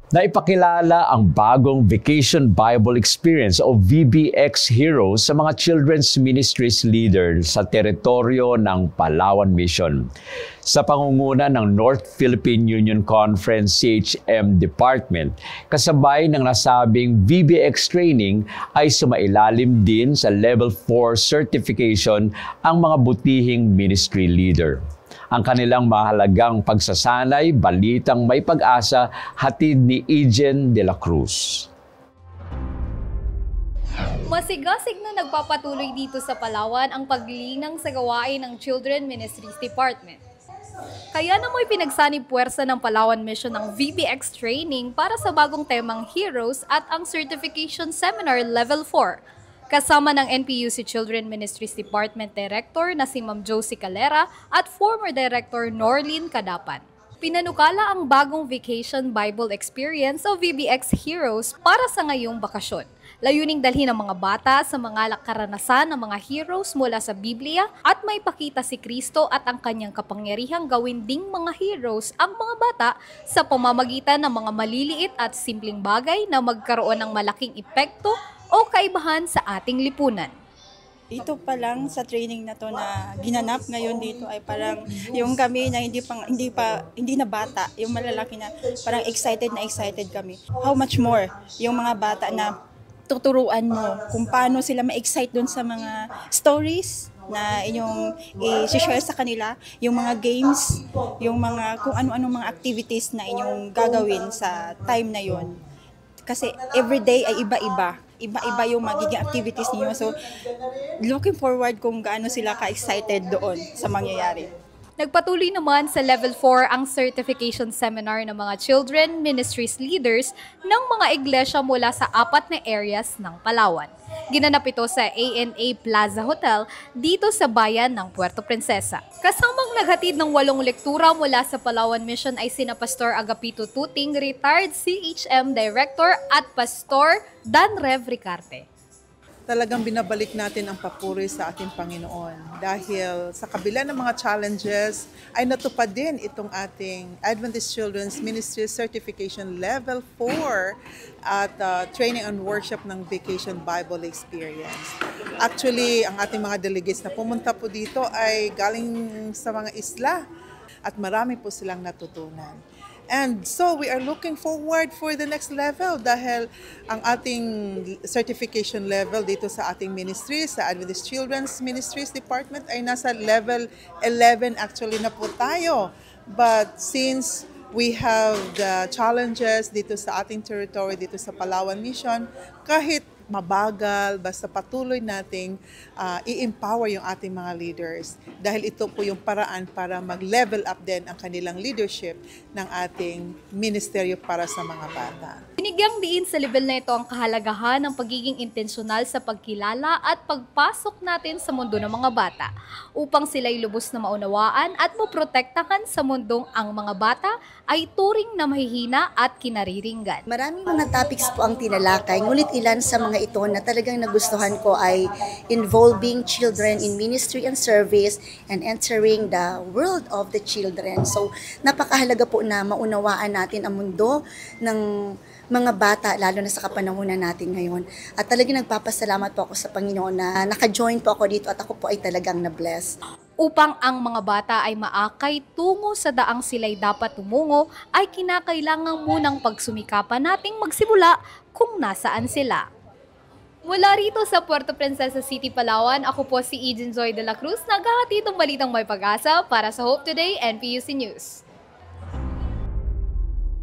Naipakilala ang bagong Vacation Bible Experience o VBX Heroes sa mga Children's Ministries leader sa teritoryo ng Palawan Mission. Sa pangunguna ng North Philippine Union Conference CHM Department, kasabay ng nasabing VBX training ay sumailalim din sa Level 4 certification ang mga butihing ministry leader. Ang kanilang mahalagang pagsasanay, balitang may pag-asa, hatid ni Ejen de la Cruz. Masigasig na nagpapatuloy dito sa Palawan ang paglinang sa gawain ng Children Ministries Department. Kaya namoy pinagsanib puwersa ng Palawan Mission ng VBX training para sa bagong temang Heroes at ang Certification Seminar Level 4. Kasama ng NPUC Children Ministries Department Director na si Ma'am Josie Calera at former Director Norlene Cadapan. Pinanukala ang bagong Vacation Bible Experience o VBX Heroes para sa ngayong bakasyon. Layuning dalhin ang mga bata sa mga karanasan ng mga heroes mula sa Biblia at may pakita si Kristo at ang kanyang kapangyarihang gawin ding mga heroes ang mga bata sa pamamagitan ng mga maliliit at simpleng bagay na magkaroon ng malaking epekto o kaibahan sa ating lipunan. Dito pa lang sa training na to na ginanap ngayon dito ay parang yung kami na hindi na bata, yung malalaki na parang excited kami. How much more yung mga bata na tuturuan mo kung paano sila ma-excite dun sa mga stories na inyong i-share sa kanila, yung mga games, yung mga kung ano-anong mga activities na inyong gagawin sa time na yon. Kasi everyday ay iba-iba yung magiging activities niyo. So, looking forward kung gaano sila ka-excited doon sa mangyayari. Nagpatuloy naman sa Level 4 ang certification seminar ng mga Children Ministries leaders ng mga iglesia mula sa 4 na areas ng Palawan. Ginanap ito sa ANA Plaza Hotel dito sa bayan ng Puerto Princesa. Kasamang naghatid ng 8 lektura mula sa Palawan Mission ay sina Pastor Agapito Tuting, retired CHM Director, at Pastor Dan Rev Ricarte. Talagang binabalik natin ang papuri sa ating Panginoon dahil sa kabila ng mga challenges ay natupad din itong ating Adventist Children's Ministry Certification Level 4 at Training and Worship ng Vacation Bible Experience. Actually, ang ating mga delegates na pumunta po dito ay galing sa mga isla at marami po silang natutunan. And so we are looking forward for the next level dahil ang ating certification level dito sa ating ministry, sa Adventist Children's Ministries Department ay nasa level 11 actually na po tayo. But since we have the challenges dito sa ating territory, dito sa Palawan Mission, kahit mabagal, basta patuloy nating i-empower yung ating mga leaders dahil ito po yung paraan para mag-level up din ang kanilang leadership ng ating ministeryo para sa mga bata. Binigyang diin sa level na ito ang kahalagahan ng pagiging intensyonal sa pagkilala at pagpasok natin sa mundo ng mga bata upang sila'y lubos na maunawaan at maprotektahan sa mundong ang mga bata ay turing na mahihina at kinariringgan. Maraming mga topics po ang tinalakay, ngunit ilan sa mga ito na talagang nagustuhan ko ay involving children in ministry and service and entering the world of the children. So, napakahalaga po na maunawaan natin ang mundo ng mga bata, lalo na sa kapanahunan natin ngayon. At talagang nagpapasalamat po ako sa Panginoon na naka-join po ako dito at ako po ay talagang na-bless. Upang ang mga bata ay maakay tungo sa daang sila'y dapat tumungo, ay kinakailangan munang pagsumikapan nating magsimula kung nasaan sila. Mula rito sa Puerto Princesa City, Palawan, ako po si Ejen Joy de la Cruz, naghahatid ng balitang may pag-asa para sa Hope Today NPUC News.